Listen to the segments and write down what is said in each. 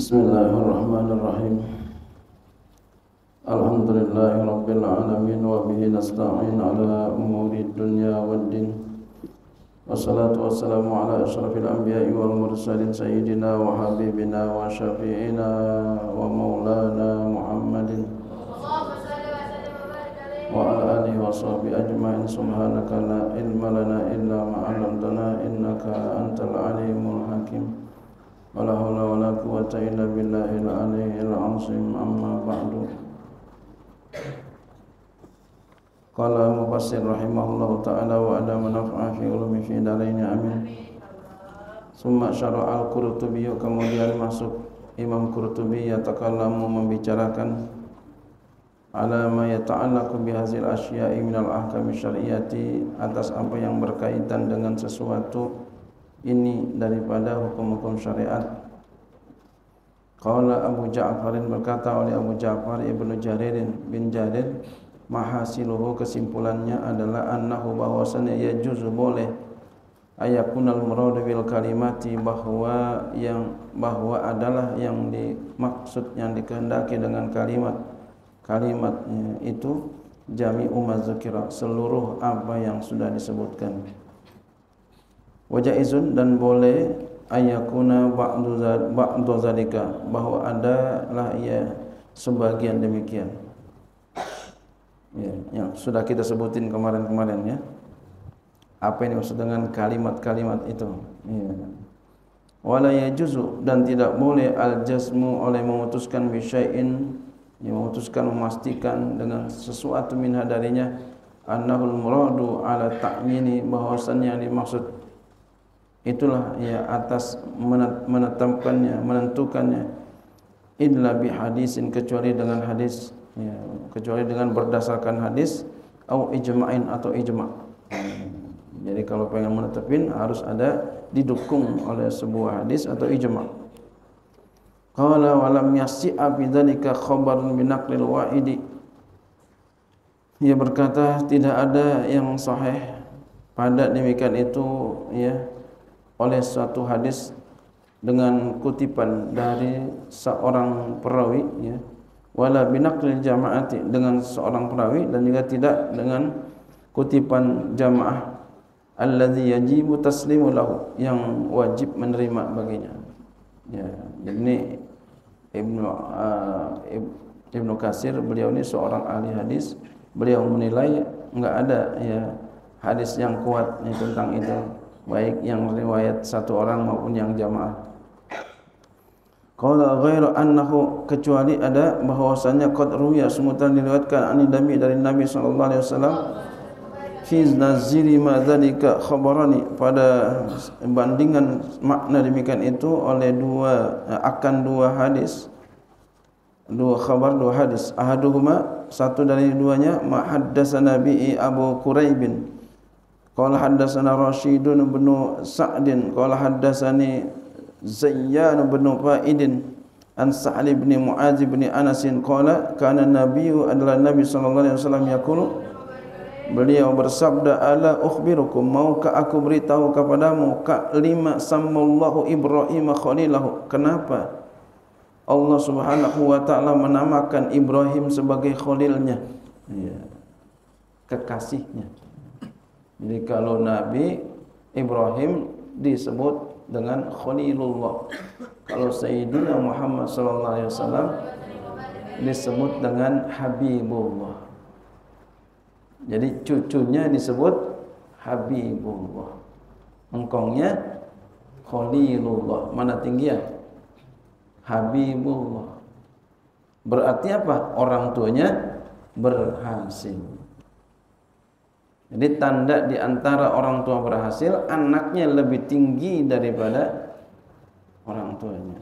Bismillahirrahmanirrahim. Alhamdulillahirabbil alamin wa bihi nasta'in ala umuri dunya waddin. Wassalatu wassalamu ala asyrafil anbiya'i wal mursalin sayyidina wa habibina wa syafi'ina wa maulana Muhammadin wa ala alihi wa sahbihi ajma'in. Subhanaka la ilma lana illa ma 'allamtana innaka antal alimul hakim. Wala haula wala quwwata illa billahil aliyyil azim. Amma ba'du. Qala mufassir rahimahullahu ta'ala wa adama naf'a fi ulumi fi darain amin. Summa syara' al-Qurtubi, kemudian masuk Imam Qurtubi yatakallamu membicarakan ala ma yata'allaqu bi hadzal asya'i minal ahkam syar'iyyati, atas apa yang berkaitan dengan sesuatu ini daripada hukum-hukum syariat. Qala Abu Ja'farin, berkata oleh Abu Ja'far Ibnu Jarir bin Jarir, mahasiluhu, kesimpulannya adalah annahu, bahwasanya yajuzu, boleh, ayakunal muradu bil kalimati, bahwa adalah yang dimaksud, yang dikehendaki dengan kalimatnya itu jami'u mazukira, seluruh apa yang sudah disebutkan. Wajaizun, dan boleh, ayakuna ba'du zalika, bahwa adalah sebagian demikian, ya, yang sudah kita sebutin kemarin ya. Apa yang dimaksud dengan kalimat-kalimat itu, ya. Wala yajuzu, dan tidak boleh al-jazmu, oleh memutuskan bisyai'in, memutuskan, memastikan dengan sesuatu minha darinya, annahul muradu ala ta'yini, bahwasannya yang dimaksud itulah ya atas menetapkannya, menentukannya, illa bi hadisin, kecuali dengan hadis, ya, kecuali dengan berdasarkan hadis, au ijma'in, atau ijma'. Jadi kalau pengen menetapin harus ada didukung oleh sebuah hadis atau ijma'. Qala wa lam yasi'a bi dzalika khabarun bi naqlil wa'idi. Ia berkata, tidak ada yang sahih pada demikian itu, ya, oleh suatu hadis dengan kutipan dari seorang perawi, ya, wala binaqlil jama'ati, dengan seorang perawi, dan juga tidak dengan kutipan jamaah, alladzi yajibu taslimu lahu, yang wajib menerima baginya, ya. Jadi ini Ibnu Katsir, beliau ini seorang ahli hadis, beliau menilai enggak ada, ya, hadis yang kuat tentang itu, baik yang riwayat satu orang maupun yang jamaah. Qala ghairu annahu, kecuali ada bahwasanya qad ruya, semutan diriwayatkan dari Nabi sallallahu alaihi wasallam, fi naziri ma dzalika khabarani, pada bandingan makna demikian itu oleh dua hadis, dua khabar, dua hadis. Ahaduhuma, satu dari duanya, ma haddatsana bi Abu Quraibin, qala haddatsana Rasyidun bin Sa'din, qala haddatsani Zayyan bin Fa'idin an Sa'li bin Mu'adz bin Anas, qala kana nabiyyu, adalah Nabi sallallahu alaihi wasallam, yaqulu, beliau bersabda, ala ukhbirukum, maukah aku beritahu kepadamu, lima sammallahu Ibrahim khalilahu, kenapa Allah Subhanahu wa taala menamakan Ibrahim sebagai khalilnya, ya, kekasihnya. Jadi kalau Nabi Ibrahim disebut dengan Khalilullah, kalau Sayyidina Muhammad sallallahu alaihi wasallam disebut dengan Habibullah. Jadi cucunya disebut Habibullah, engkongnya Khalilullah. Mana tinggi ya? Habibullah. Berarti apa? Orang tuanya berhasil. Jadi tanda di antara orang tua berhasil, anaknya lebih tinggi daripada orang tuanya.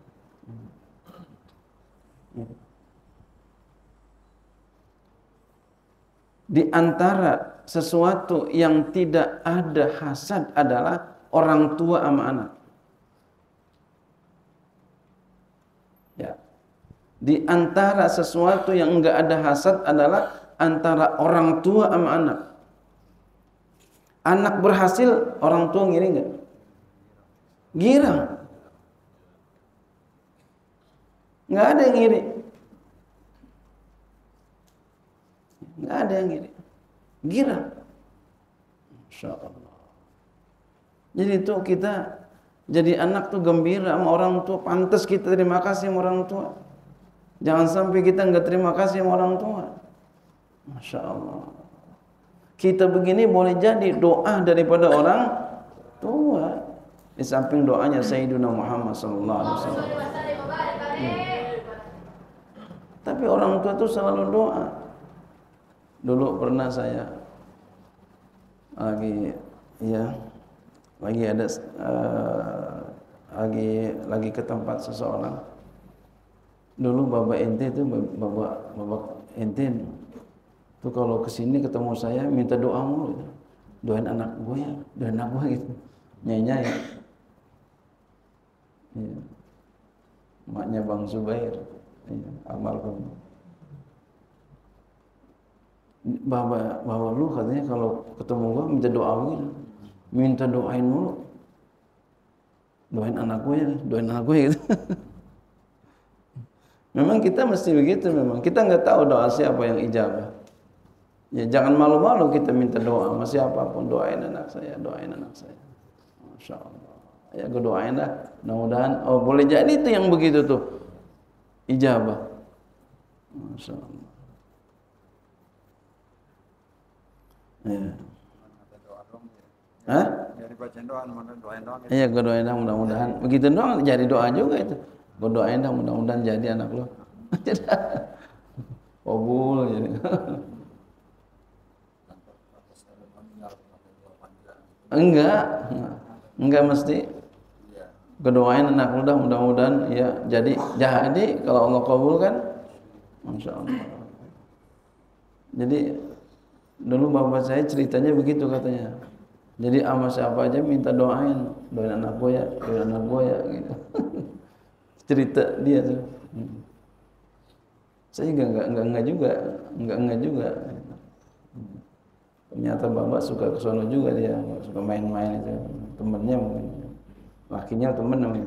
Di antara sesuatu yang tidak ada hasad adalah orang tua sama anak. Ya. Di antara sesuatu yang enggak ada hasad adalah antara orang tua sama anak. Anak berhasil, orang tua ngiri enggak? Girang. Enggak ada yang iri. Enggak ada yang iri. Girang. Insyaallah. Jadi itu kita jadi anak tuh gembira sama orang tua, pantas kita terima kasih sama orang tua. Jangan sampai kita enggak terima kasih sama orang tua. Masya Allah. Kita begini boleh jadi doa daripada orang tua. Di samping doanya Sayyidina Muhammad sallallahu alaihi wasallam. Tapi orang tua itu selalu doa. Dulu pernah saya lagi ada lagi ke tempat seseorang. Dulu bapak ente itu bapak ente tuh kalau kesini ketemu saya minta doa mulu gitu. Doain anak gue ya, doain anak gue gitu. Nyai-nyai. Iya. Maknya Bang Zubair. Iya, almarhum. Bawa lu katanya kalau ketemu gua minta doa begitu. Minta doain mulu. Doain anak gue ya, doain anak gue gitu. Memang kita mesti begitu memang. Kita enggak tahu doa siapa yang ijabah. Ya jangan malu-malu kita minta doa sama siapapun, doain anak saya, doain anak saya. Masya Allah. Ya gue doain dah, mudah-mudahan boleh jadi itu yang begitu tuh ijabah. Masya Allah. Ya. Hah? Jadi bacain doa, doain doang. Iya, gue doain dah mudah-mudahan. Begitu doang jadi doa juga itu. Gue doain dah mudah-mudahan jadi anak lo. Kabul jadi. Enggak mesti. Gue doain anak lo dah mudah-mudahan ya jadi kalau Allah kabulkan, Masya Allah. Jadi dulu bapak saya ceritanya begitu katanya. Jadi sama siapa aja minta doain anak gue ya, doain anak gue ya gitu. Cerita dia tuh. Saya enggak juga. Ternyata bapak suka ke sono juga dia, suka main-main itu. Temennya mungkin. Lakinya temen namanya.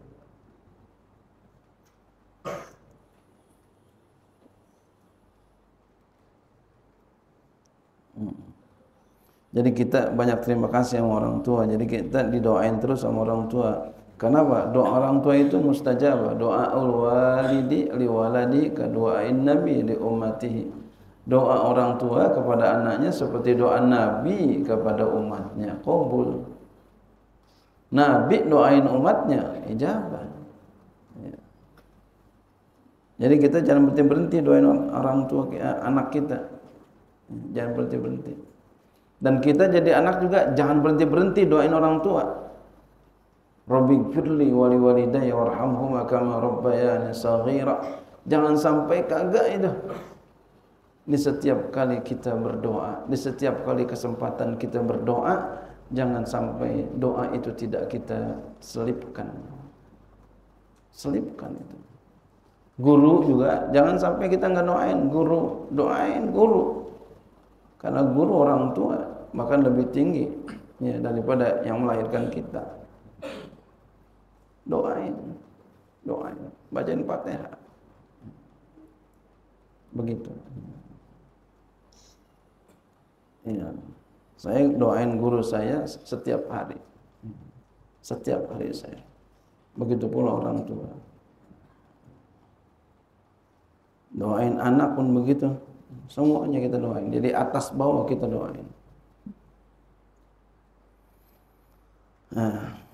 Jadi kita banyak terima kasih sama orang tua. Jadi kita didoain terus sama orang tua. Kenapa? Doa orang tua itu mustajabah. Doaul walidi liwaladi ka doain nabi li ummatihi. Doa orang tua kepada anaknya seperti doa Nabi kepada umatnya. Qabul. Nabi doain umatnya, ijabah. Ya. Jadi kita jangan berhenti-berhenti doain orang tua anak kita. Jangan berhenti-berhenti. Dan kita jadi anak juga jangan berhenti-berhenti doain orang tua. Rabbighfirli wa liwalidayya warhamhuma kama rabbayani shaghira. Jangan sampai kagak itu. Di setiap kali kita berdoa, di setiap kali kesempatan kita berdoa, jangan sampai doa itu tidak kita selipkan. Selipkan itu. Guru juga jangan sampai kita enggak doain guru. Karena guru orang tua bahkan lebih tinggi ya daripada yang melahirkan kita. Doain, bacain Fatihah. Begitu. Iya. Saya doain guru saya setiap hari. Setiap hari saya. Begitu pula orang tua. Doain anak pun begitu. Semuanya kita doain. Jadi atas bawah kita doain. Nah.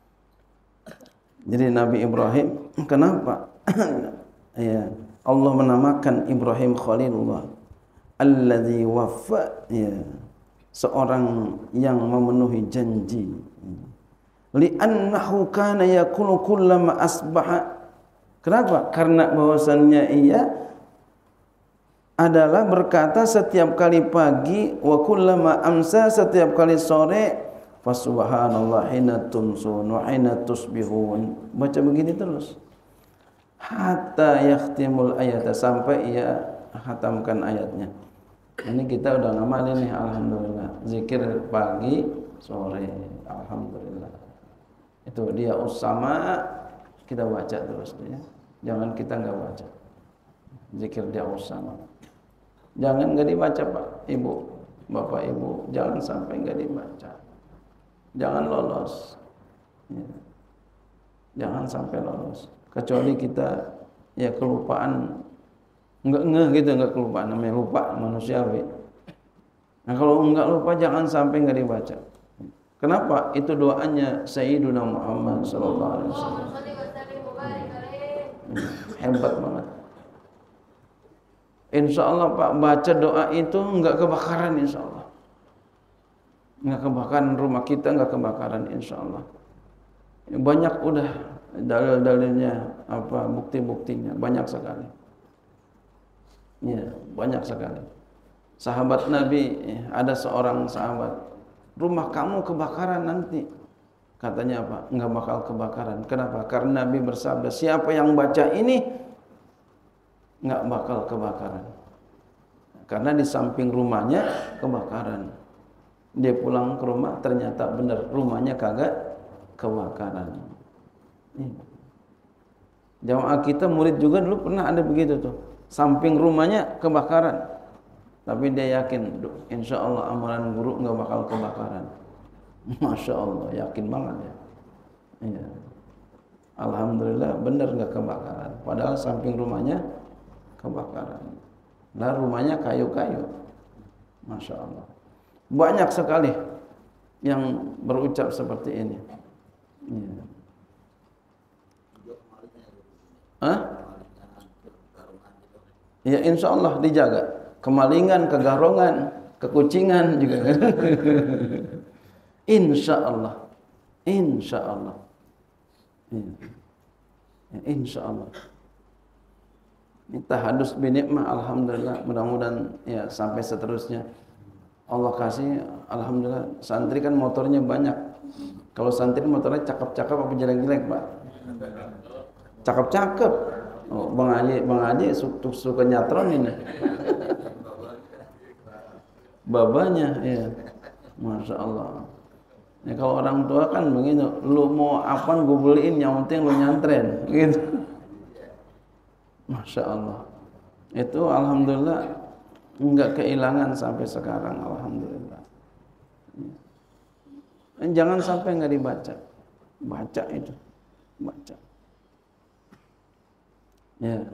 Jadi Nabi Ibrahim kenapa? Ya, Allah menamakan Ibrahim Khalilullah. Alladzi waffa, ya, seorang yang memenuhi janji. Li'annahu kana yaqulu kullama asbaha. Kenapa? Karena bahwasannya ia adalah berkata setiap kali pagi wa kullama amsa, setiap kali sore, fa subhanallah hina tumsun wa hina tusbihun. Baca begini terus hatta yakhtimul ayat, sampai ia khatamkan ayatnya. Ini kita udah ngamalin nih, alhamdulillah. Zikir pagi, sore, alhamdulillah. Itu dia Usama, kita baca terus ya. Jangan kita nggak baca. Zikir dia usama. Jangan nggak dibaca Pak, Ibu, Bapak Ibu, jangan sampai nggak dibaca. Jangan lolos. Ya. Jangan sampai lolos. Kecuali kita ya kelupaan, nggak gitu, nggak kelupaan, namanya lupa manusiawi. Nah kalau nggak lupa jangan sampai nggak dibaca. Kenapa? Itu doanya Sayyiduna Muhammad sallallahu alaihi wasallam. Hebat banget. Insya Allah Pak, baca doa itu nggak kebakaran insya Allah. Nggak kebakaran, rumah kita nggak kebakaran insya Allah. Banyak udah dalil-dalilnya, apa bukti-buktinya, banyak sekali. Ya, banyak sekali. Sahabat Nabi, ada seorang sahabat, rumah kamu kebakaran nanti. Katanya apa? Enggak bakal kebakaran. Kenapa? Karena Nabi bersabda, siapa yang baca ini enggak bakal kebakaran. Karena di samping rumahnya kebakaran. Dia pulang ke rumah, ternyata benar rumahnya kagak kebakaran. Jamaah kita murid juga dulu pernah ada begitu tuh. Samping rumahnya kebakaran. Tapi dia yakin, insya Allah amalan guru nggak bakal kebakaran. Masya Allah, yakin banget ya. Iya. Alhamdulillah benar nggak kebakaran. Padahal samping rumahnya kebakaran. Nah rumahnya kayu-kayu. Masya Allah. Banyak sekali yang berucap seperti ini. Iya. Hah? Ya insya Allah dijaga. Kemalingan, kegarongan, kekucingan juga. Insya Allah. Insya Allah. Ya, insya Allah. Ini tahadus binikmah, alhamdulillah. Mudah-mudahan ya sampai seterusnya. Allah kasih, alhamdulillah. Santri kan motornya banyak. Kalau santri motornya cakep-cakep apa jelek-jelek Pak? Cakep-cakep. Oh, Bang Haji suka nyatron ini. Babanya, ya, masya Allah. Ya, kalau orang tua kan begitu, lu mau apa gue beliin, yang penting lu nyantren, gitu. Masya Allah. Itu alhamdulillah enggak kehilangan sampai sekarang, alhamdulillah. Jangan sampai enggak dibaca, baca itu, baca. Ya.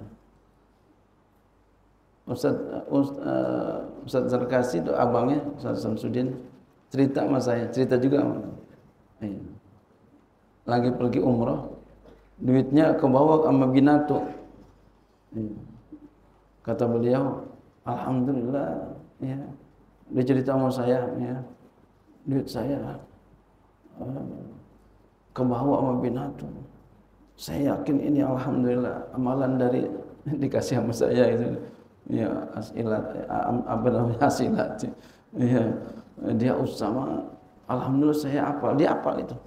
Ustaz Zarkasi itu abangnya Ustaz Samsudin cerita sama saya, cerita juga iya. Lagi pergi umrah, duitnya kebawa sama binatu. Iya. Kata beliau, alhamdulillah, ya. Dia cerita sama saya, ya. Duit saya kebawa sama binatu. Saya yakin ini alhamdulillah amalan dari dikasih sama saya itu. Ya, asilat, apa namanya asilat. Ya, dia Usama, alhamdulillah saya apal, dia apal itu.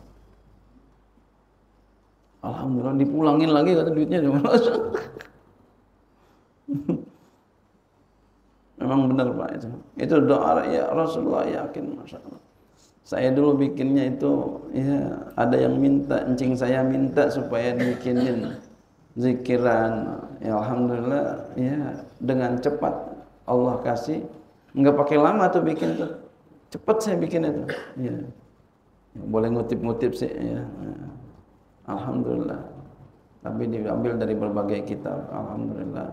Alhamdulillah dipulangin lagi kata duitnya cuma. Memang benar Pak itu. Itu doa ya Rasulullah yakin Masya Allah. Saya dulu bikinnya itu, ya ada yang minta, encing saya minta supaya dibikinin zikiran. Ya alhamdulillah ya dengan cepat Allah kasih, enggak pakai lama tuh bikin tuh, cepat saya bikin itu. Ya, boleh ngutip-ngutip sih ya. Alhamdulillah. Tapi diambil dari berbagai kitab. Alhamdulillah.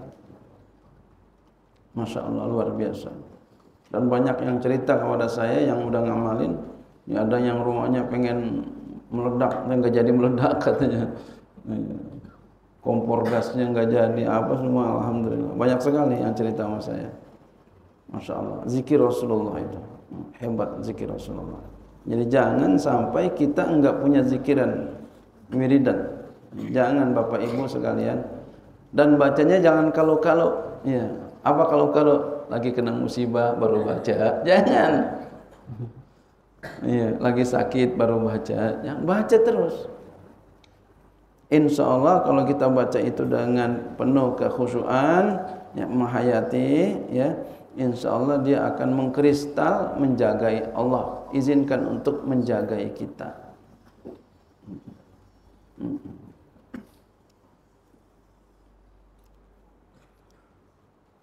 Masya Allah luar biasa. Dan banyak yang cerita kepada saya yang udah ngamalin. Ya ada yang rumahnya pengen meledak, nggak jadi meledak katanya. Ya. Kompor gasnya nggak jadi apa semua, alhamdulillah. Banyak sekali yang cerita sama saya. Masya Allah. Zikir Rasulullah itu hebat, zikir Rasulullah. Jadi jangan sampai kita enggak punya zikiran wiridan. Jangan Bapak Ibu sekalian. Dan bacanya jangan kalau-kalau. Ya. Apa kalau-kalau lagi kena musibah baru baca? Jangan. Iya, lagi sakit baru baca. Jangan baca terus. Insya Allah kalau kita baca itu dengan penuh kekhusyuan, ya, menghayati, ya, insya Allah dia akan mengkristal menjagai Allah. Izinkan untuk menjagai kita.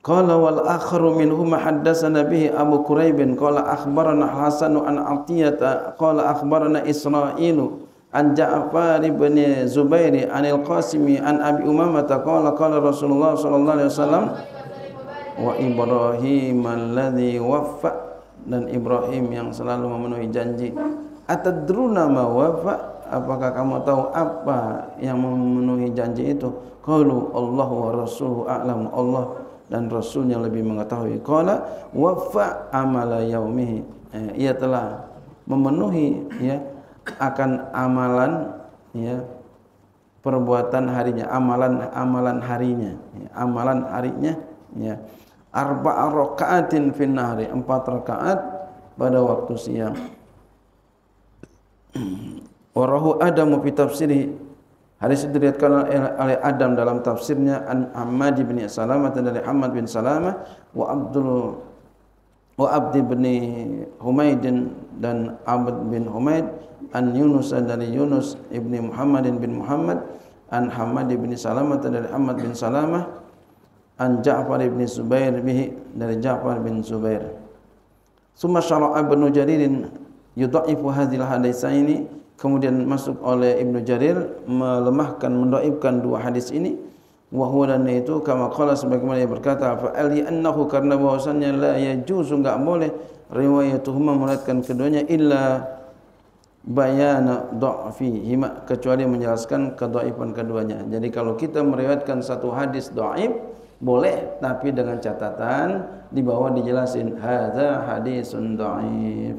Qala wal akharu minhum haddatsana bihi Abu Quraib qala akhbarana Hasan an Atiyah qala akhbarana Israilu an Ja'far bin Zubair an Al-Qasimi an Abi Umamah qala qala Rasulullah sallallahu alaihi wasallam wa Ibrahim alladhi waffa, dan Ibrahim yang selalu memenuhi janji. Atadruna ma waffa, apakah kamu tahu apa yang memenuhi janji itu? Qalu Allah wa rasuluhu a'lam, Allah dan Rasulnya lebih mengetahui. Qala waffa amala yaumihi, ia telah memenuhi ya akan amalan ya perbuatan harinya, amalan harinya, ya, amalan harinya ya. Arba'a raka'atin fin nahari, 4 rakaat pada waktu siang. Warahu Adam fi tafsirih, hadis itu diriwayatkan oleh Adam dalam tafsirnya an Ahmad bin Salamah, dari Ahmad bin Salamah wa Abd bin Humaid dan Abd bin Humaid an Yunus, dari Yunus ibni Muhammad bin Muhammad an Hamad bin Salamah, dari Hamad bin Salamah an Ja'far bin Zubair bihi, dari Ja'far bin Zubair. Summa syara'a Ibnu Jaririn yudha'ifu hadhil haditsaini, kemudian masuk oleh Ibnu Jarir melemahkan, mendoibkan dua hadis ini. Wa huwa, dan itu kama qala, sebagaimana dia berkata, fa ali annahu, karena bahwasannya la yajuzu, enggak boleh riwayatuhuma, meriwayatkan keduanya, illa bayana dha'fihima, kecuali menjelaskan kedhaifan keduanya. Jadi kalau kita meriwayatkan satu hadis dhaif boleh, tapi dengan catatan di bawah dijelasin hadza hadisun dhaif.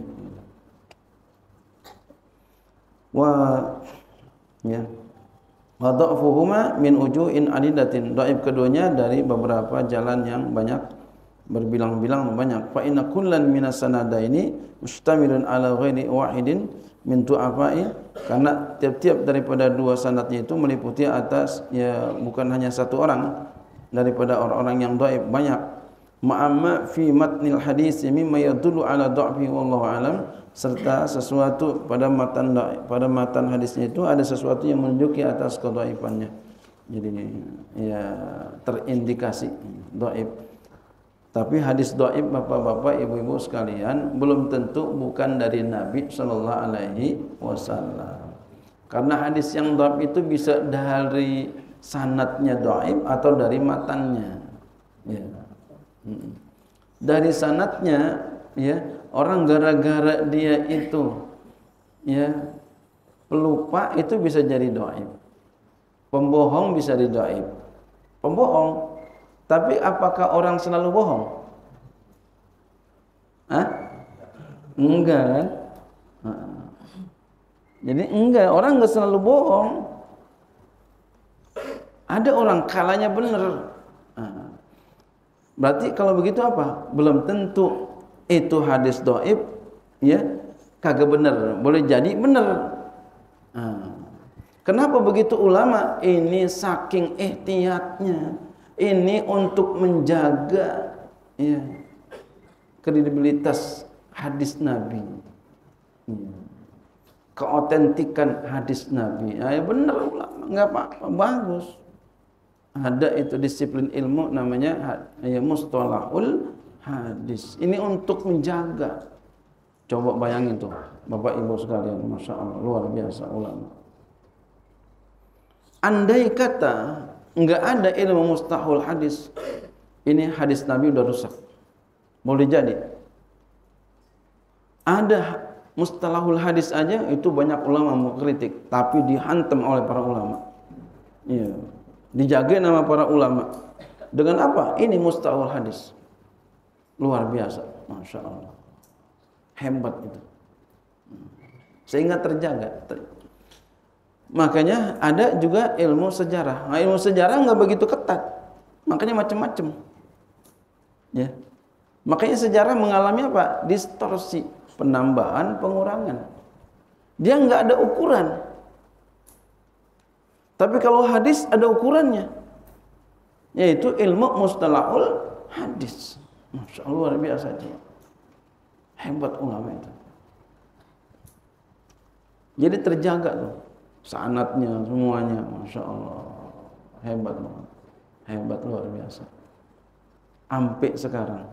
Wa ya wa dha'fuhuma min ujuin adidatin, dhaif keduanya dari beberapa jalan yang banyak, berbilang-bilang banyak. Fa inna kullan minas sanadaini mustamilun ala ghairi wahidin min du'afai, karena tiap-tiap daripada dua sanadnya itu meliputi atas ya bukan hanya satu orang daripada orang-orang yang dhaif, banyak. Ma'amma fi matnil hadis mimma yadullu ala dha'fi wallahu alam, serta sesuatu pada matan hadisnya itu ada sesuatu yang menunjuki atas kedhaifannya. Jadi ya terindikasi dhaif. Tapi hadis dhaif Bapak-bapak, Ibu-ibu sekalian, belum tentu bukan dari Nabi sallallahu alaihi wasallam. Karena hadis yang dhaif itu bisa dari sanadnya dhaif atau dari matannya. Ya. Dari sanadnya ya, orang gara-gara dia itu ya pelupa itu bisa jadi dhaif. Pembohong bisa jadi dhaif. Pembohong. Tapi apakah orang selalu bohong? Hah? Enggak kan? Jadi enggak, orang enggak selalu bohong. Ada orang kalanya benar. Berarti kalau begitu apa? Belum tentu itu hadis dhaif ya kagak benar. Boleh jadi benar. Kenapa begitu ulama? Ini saking ihtiyatnya. Ini untuk menjaga ya kredibilitas hadis Nabi. Keotentikan hadis Nabi. Ya benar ulama, enggak apa-apa, bagus. Ada itu disiplin ilmu namanya ya mustalahul hadis. Ini untuk menjaga. Coba bayangin tuh Bapak Ibu sekalian, Masya Allah, luar biasa ulama. Andai kata enggak ada ilmu mustalahul hadis, ini hadis Nabi udah rusak. Boleh jadi. Ada mustalahul hadis aja itu banyak ulama mau kritik, tapi dihantam oleh para ulama. Iya. Dijaga nama para ulama. Dengan apa? Ini mustalahul hadis. Luar biasa, Masya Allah. Hebat itu. Sehingga terjaga. Makanya ada juga ilmu sejarah. Nah, ilmu sejarah enggak begitu ketat. Makanya macam-macam. Ya. Makanya sejarah mengalami apa? Distorsi, penambahan, pengurangan. Dia enggak ada ukuran. Tapi kalau hadis ada ukurannya. Yaitu ilmu mustalahul hadis. Masya Allah, luar biasa dia. Hebat ulama itu. Jadi terjaga tuh. Sanadnya semuanya, Masya Allah, hebat banget, hebat luar biasa. Sampai sekarang.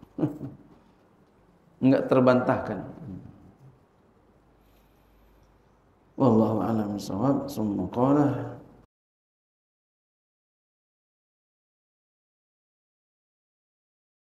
Enggak terbantahkan. Wallahu a'lam bishawab. Summa qala